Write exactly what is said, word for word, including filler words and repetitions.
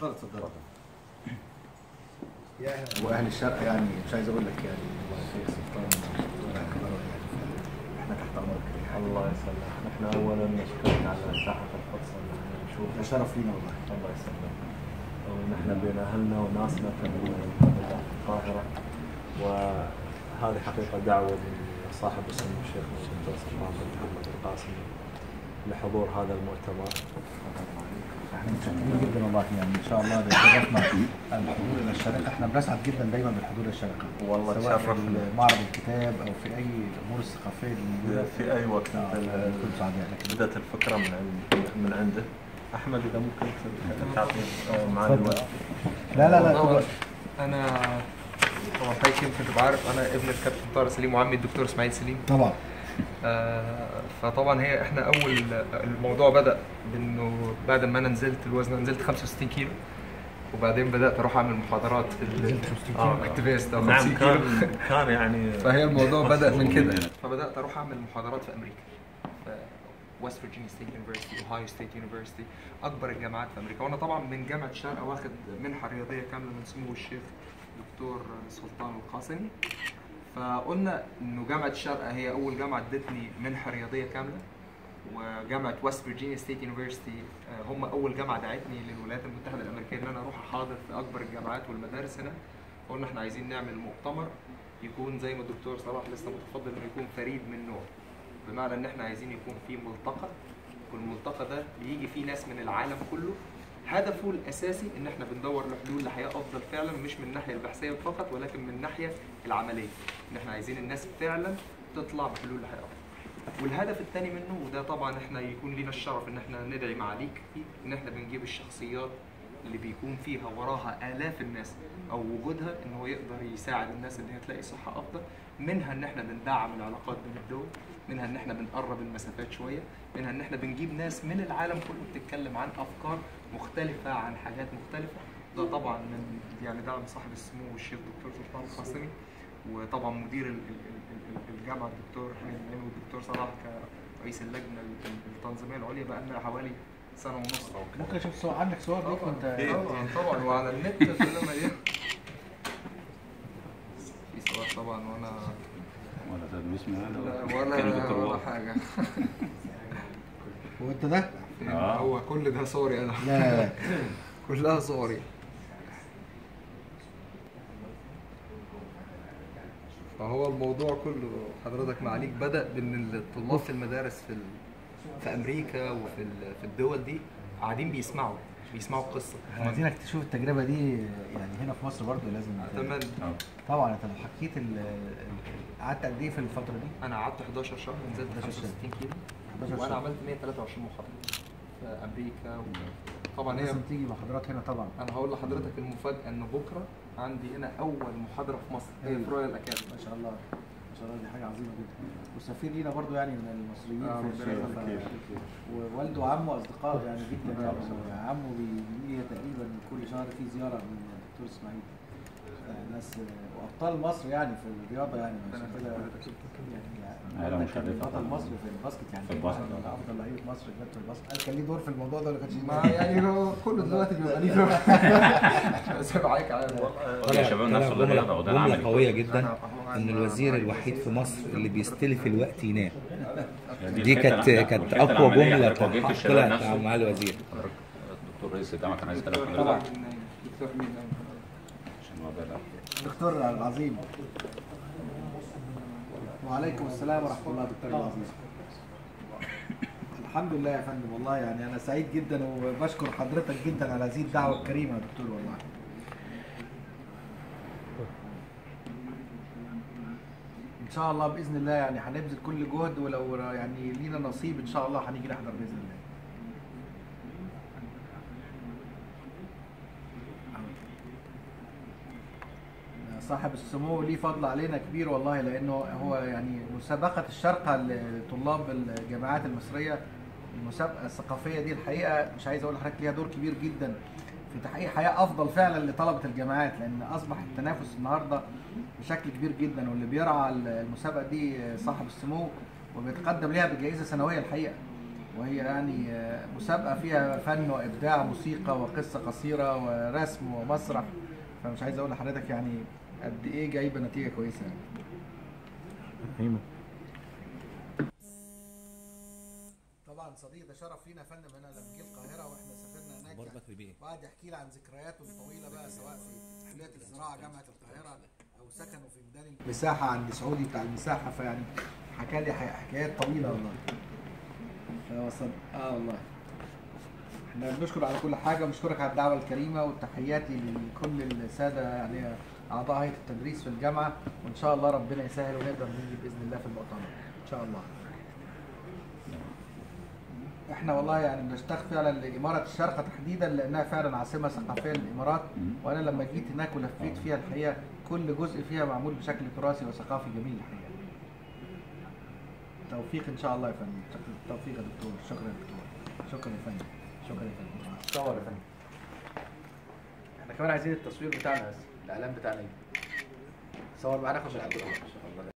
اتفضل اتفضل. واهل الشرق يعني مش عايز اقول لك يعني الشيخ سلطان يعني احنا تحت امرك. الله يسلمك. نحن اولا نشكرك على ساحه الفرصه اللي احنا نشوف. ده شرف لينا والله. الله يسلمك. ونحن بين اهلنا وناسنا في القاهره، وهذه حقيقه دعوه من صاحب السمو الشيخ الدكتور سلطان بن محمد القاسمي لحضور هذا المؤتمر. احنا متشكرين جدا والله، يعني ان شاء الله بشرفنا الحضور الى الشركه. احنا بنسعد جدا دايما بالحضور للشركه، والله سواء في تشرفنا. معرض الكتاب او في اي الامور الثقافيه اللي موجوده في اي وقت. كل سعداء. بدات الفكره من عند من عنده. احمد اذا ممكن تعطي معنا الوقت. لا لا لا انا طبعا حضرتك يمكن تبقى عارف انا ابن الكابتن طارق سليم وعمي الدكتور اسماعيل سليم طبعا. آه فطبعا هي احنا اول الموضوع بدا بانه بعد ما انا نزلت الوزن، نزلت خمسة وستين كيلو، وبعدين بدات اروح اعمل محاضرات في اه كنت فيست او خمسين كيلو. كان يعني فهي الموضوع بدا من كده، فبدات اروح اعمل محاضرات في امريكا، ويست فيرجينيا ستيت يونيفرستي، اوهايو ستيت يونيفرستي، اكبر الجامعات في امريكا. وانا طبعا من جامعه الشارقه واخد منحه رياضيه كامله من سمو الشيخ دكتور سلطان القاسمي. فقلنا انه جامعه الشارقه هي اول جامعه ادتني منحه رياضيه كامله، وجامعه ويست فيرجينيا ستيت يونيفرستي هم اول جامعه دعتني للولايات المتحده الامريكيه ان انا اروح احاضر في اكبر الجامعات والمدارس هنا. فقلنا احنا عايزين نعمل مؤتمر يكون زي ما الدكتور صلاح لسه متفضل انه يكون فريد من نوعه، بمعنى ان احنا عايزين يكون في ملتقى، والملتقى ده بيجي فيه ناس من العالم كله. هدفه الاساسي ان احنا بندور لحلول لحياه افضل فعلا، مش من الناحيه البحثيه فقط ولكن من الناحيه العمليه، ان احنا عايزين الناس فعلا تطلع بحلول لحياه افضل. والهدف الثاني منه، وده طبعا احنا يكون لنا الشرف ان احنا ندعي معاليك فيه، ان احنا بنجيب الشخصيات اللي بيكون فيها وراها آلاف الناس او وجودها ان هو يقدر يساعد الناس ان هي تلاقي صحه افضل. منها ان احنا بندعم العلاقات بين الدول، منها ان احنا بنقرب المسافات شويه، منها ان احنا بنجيب ناس من العالم كله بتتكلم عن افكار مختلفه عن حاجات مختلفه. ده طبعا من يعني دعم صاحب السمو الشيخ دكتور سلطان القاسمي، وطبعا مدير الجامعه الدكتور حميد العين والدكتور صلاح كرئيس اللجنه التنظيميه العليا بقى لنا حوالي سنه ونص او كده. ممكن اشوف صور عندك صور ليك وانت طبعا طبعا وعلى النت كلنا مليان. في صور طبعا وانا ولا تدريس معانا ولا ولا حاجه. وانت ده؟ آه. هو كل ده صوري انا. لا كلها صوري. فهو الموضوع كله حضرتك معاليك بدأ بان الطلاب في المدارس في في امريكا وفي في الدول دي قاعدين بيسمعوا بيسمعوا القصه. عايزينك تشوف التجربه دي يعني هنا في مصر برضه لازم. تمام. طبعا انت لو حكيت قعدت قد ايه في الفتره دي؟ انا قعدت حداشر شهر، نزلت خمسة وستين كيلو، وانا عملت مية وتلاتة وعشرين محاضره في امريكا. وطبعا لازم تيجي محاضرات هنا طبعا. انا هقول لحضرتك المفاجاه ان بكره عندي هنا اول محاضره في مصر هي في رويال اكاديمي. ما شاء الله ما شاء الله، دي حاجه عظيمه جدا. والسفير لينا برضو يعني من المصريين آه في الشركه، ووالده وعمه اصدقاء يعني جدا يعني. عمه بيجي تقريبا كل شهر في زياره من الدكتور اسماعيل. ناس وابطال مصر يعني في الرياضه يعني عشان كده يعني بطل مصر في الباسكت يعني. في الباسكت افضل لعيبه مصر جت في الباسكت. هل كان ليه دور في الموضوع ده ولا كانش ما يعني هو كله دلوقتي بيبقى ليه دور. سيب عليك عادي يا شباب نفس الرياضه وده جملة قوية جدا ان الوزير الوحيد في مصر اللي بيستلف الوقت ينام. دي كانت كانت اقوى جملة طلعت مع الوزير. الدكتور رئيس الجامعه كان عايز يسالك طبعا. دكتور العظيم. وعليكم السلام ورحمه الله دكتور العظيم. الحمد لله يا فندم والله يعني انا سعيد جدا وبشكر حضرتك جدا على هذه الدعوه الكريمه يا دكتور والله. ان شاء الله باذن الله يعني هنبذل كل جهد، ولو يعني لينا نصيب ان شاء الله هنيجي نحضر باذن الله. صاحب السمو ليه فضل علينا كبير والله، لانه هو يعني مسابقه الشارقه لطلاب الجامعات المصريه، المسابقه الثقافيه دي الحقيقه مش عايز اقول لحضرتك ليها دور كبير جدا في تحقيق حياه افضل فعلا لطلبه الجامعات، لان اصبح التنافس النهارده بشكل كبير جدا، واللي بيرعى المسابقه دي صاحب السمو وبيتقدم ليها بجائزه سنويه الحقيقه. وهي يعني مسابقه فيها فن وابداع، موسيقى وقصه قصيره ورسم ومسرح، فمش عايز اقول لحضرتك يعني قد ايه جايبه نتيجه كويسه يعني. طبعا صديق، ده شرف لينا يا فندم هنا لما جه القاهره واحنا سافرنا هناك، وقعد يحكي لي عن ذكرياته الطويله بقى سواء في كليه الزراعه جامعه القاهره او سكنوا في ميدان المساحه عند سعودي بتاع المساحه، فيعني حكى لي حكايات طويله والله. فوصل اه والله. احنا بنشكر على كل حاجه، وبنشكرك على الدعوه الكريمه، وتحياتي لكل الساده يعني اعضاء هيئه التدريس في الجامعه، وان شاء الله ربنا يسهل ونقدر نيجي باذن الله في المؤتمر ان شاء الله. احنا والله يعني بنشتاق فعلا لاماره الشارقه تحديدا لانها فعلا عاصمه ثقافيه للامارات، وانا لما جيت هناك ولفيت فيها الحقيقه كل جزء فيها معمول بشكل تراثي وثقافي جميل الحقيقه. توفيق ان شاء الله يا فندم، توفيق يا دكتور. شكرا يا دكتور، شكرا يا فندم، شكرا يا فندم. صور يا فندم. احنا كمان عايزين التصوير بتاعنا، بس الاعلان بتاعنا يجي صور معانا، خش على الدكتور ان شاء الله.